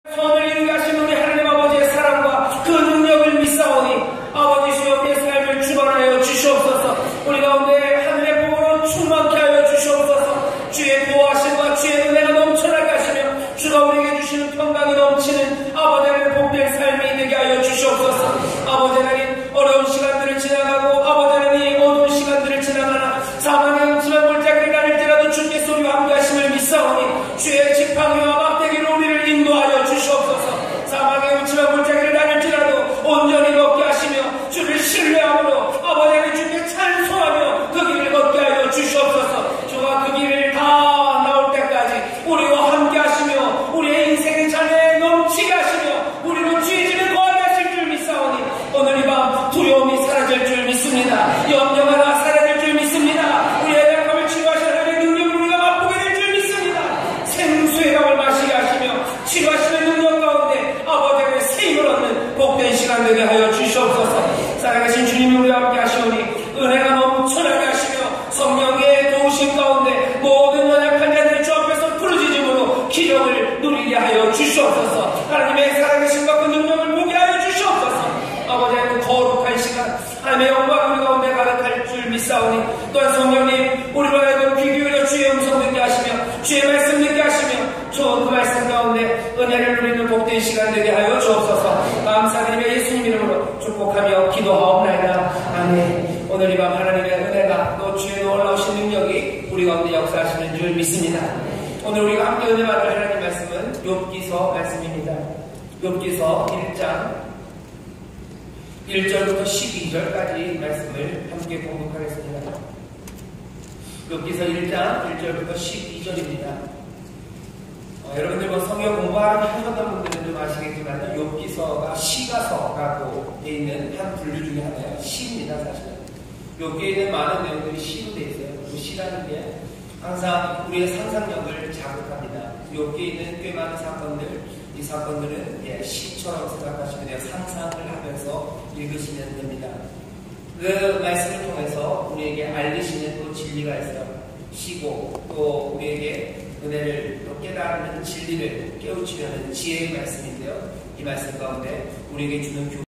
선을 이루게 하신 우리 하나님 아버지의 사랑과 그 능력을 믿사오니 아버지시여 우리의 삶을 주관하여 주시옵소서. 우리 가운데 하늘의 복으로 충만케 하여 주시옵소서. 주의 보호하심과 주의 은혜가 넘쳐나게 하시며 주가 우리에게 주시는 평강이 넘치는 아버지 하나님 복된 삶이 되게 하여 주시옵소서. 아버지 하나님 어려운 시간들을 지나가고 아버지 하나님 어두운 시간들을 지나가나 사망의 음침한 골짜기를 가릴지라도 주께 소리와 함께 하심을 믿사오니 주의 지팡이와 막대기로 우리를 인도하여 주시옵소서. 사망의 음침한 골짜기를 가릴지라도 온전히 걷게 하시며 주를 신뢰함으로 아버지 하나님 주께 찬송하며 그 길을 걷게 하여 주시옵소서. 주가 그 길을 다 나올 때까지 우리와 함께 하시며 우리의 인생의 잔에 넘치게 하시며 우리로 주의 집에 거하게 하실 줄 믿사오니 오늘 이 밤 두려움이 사라질 줄 믿습니다. 염려가 사라질 줄 믿습니다. 우리의 약함을 치유하실 하나님의 능력을 우리가 맛보게 될 줄 믿습니다. 생수의 강을 마시게 하시며 치유하시는 능력 가운데 아버지의 새 힘을 얻는 복된 시간 되게 하여 주시옵소서. 살아계신 주님이 우리와 함께 하시오니 은혜가 넘쳐나게 하시며 성령의 도우심 가운데 모든 연약한 자들이 주 앞에서 부르짖음으로 기력을 누리게 하여 주시옵소서. 하나님의 살아계심과 그 능력을 보게 하여 주시옵소서. 아버지 하나님 거룩한 시간 하나님의 영광 우리 가운데 가득할 줄 믿사오니 또한 성령님 우리로 하여금 귀 기울여 주의 음성 듣게 하시며 주의 말씀 듣게 하시며 좋은 그 말씀 가운데 은혜를 누리는 복된 시간 되게 하여 주옵소서. 감사드리며 예수님 이름으로 축복하며 기도하옵나이다. 아멘. 오늘 이 밤 하나님의 은혜가 또 주의 놀라우신 능력이 우리 가운데 역사하시는 줄 믿습니다. 오늘 우리가 함께 은혜 받을 하나님 말씀은 욥기서 말씀입니다. 욥기서 1장 1절부터 12절까지 말씀을 함께 공독하겠습니다. 욥기서 1장 1절부터 12절입니다. 여러분들 성경 공부하셨던 분들은 좀 아시겠지만 욥기서가 시가서라고 되어 있는 한 분류 중에 하나예요. 시입니다. 사실은 욥기에 있는 많은 내용들이 시로 되어 있어요. 그 시라는 게 항상 우리의 상상력을 자극합니다. 욥기에 있는 꽤 많은 사건들, 이 사건들은 시처럼 생각하시면 돼요. 상상을 하면서 읽으시면 됩니다. 그 말씀을 통해서 우리에게 알리시는 또 진리가 있어요. 시고 또 우리에게 은혜를 또 깨달는 진리를 깨우치려는 지혜의 말씀인데요. 이 말씀 가운데 우리에게 주는